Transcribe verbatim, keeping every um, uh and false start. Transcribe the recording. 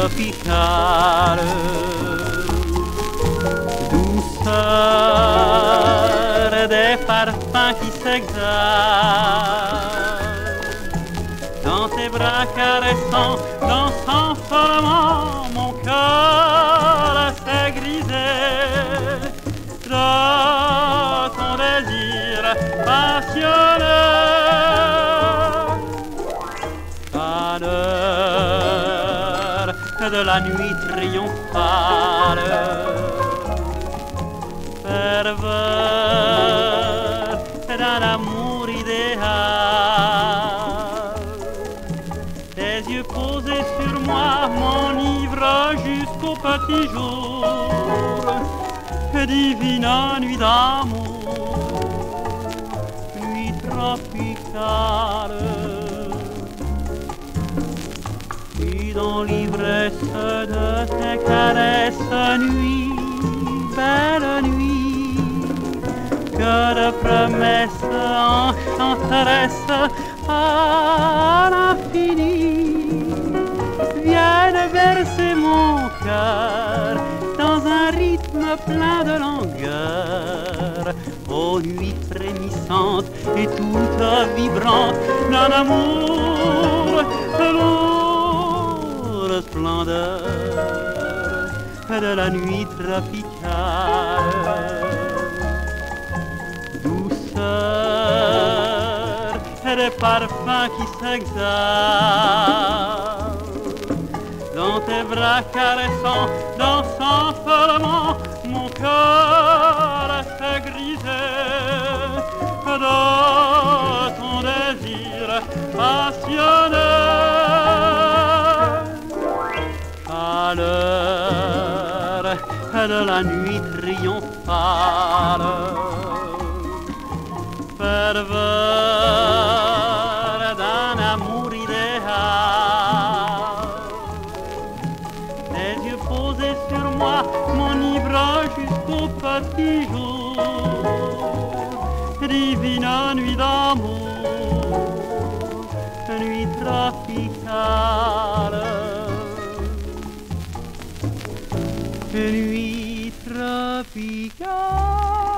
tropicale. Douceur des parfums qui s'exhalent dans tes bras caressants, dansant follement, mon cœur s'est grisé dans ton désir passionné. À l'heure de la nuit triomphale, ferveur d'un amour idéal, tes yeux posés sur moi m'enivrent jusqu'au petit jour, divine nuit d'amour, nuit tropicale. Puis dans l'ivresse de tes caresses, nuit, belle nuit, que de promesses enchanteresses à l'infini viennent bercer mon cœur dans un rythme plein de langueur. Ô nuit frémissante et toute vibrante d'un amour lourd splendeur de la nuit tropicale. Douceur des parfums qui s'exhalent dans tes bras caressants, dansant follement, mon cœur s'est grisé dans ton désir passionné. À l'heure de la nuit triomphale, ferveur d'un amour idéal, tes yeux posés sur moi m'enivrent jusqu'au petit jour, divine nuit d'amour, nuit tropicale, nuit tropicale.